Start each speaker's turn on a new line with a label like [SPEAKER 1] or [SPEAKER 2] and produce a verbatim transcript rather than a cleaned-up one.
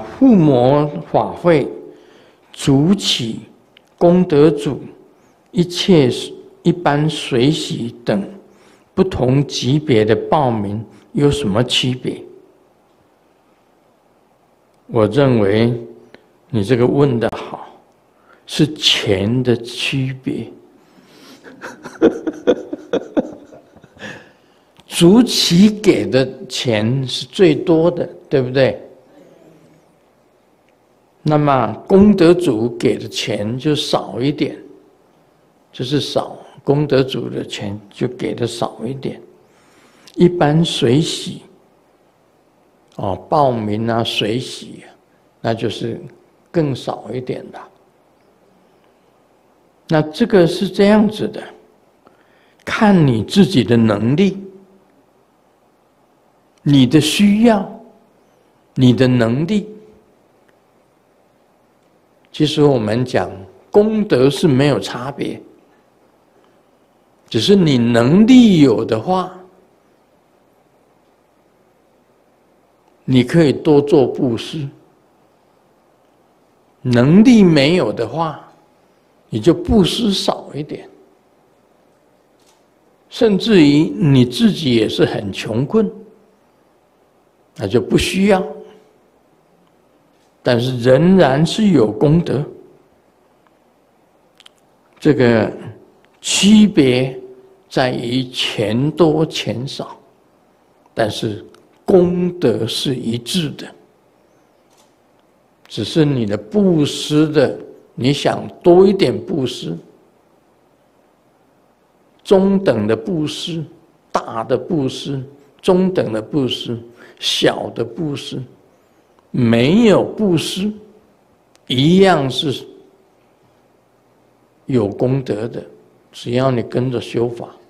[SPEAKER 1] 护摩法会主起功德主一切一般随喜等不同级别的报名有什么区别？我认为你这个问得好，是钱的区别。主起给的钱是最多的，对不对？那么功德主给的钱就少一点，就是少，功德主的钱就给的少一点。一般随喜哦，报名啊，随喜啊，那就是更少一点的。那这个是这样子的，看你自己的能力、你的需要、你的能力。其实我们讲功德是没有差别，只是你能力有的话，你可以多做布施；能力没有的话，你就布施少一点。甚至于你自己也是很穷困，那就不需要。但是仍然是有功德，这个区别在于钱多钱少，但是功德是一致的。只是你的布施的，你想多一点布施，中等的布施、大的布施、中等的布施、小的布施。没有布施，一样是有功德的，只要你跟着修法。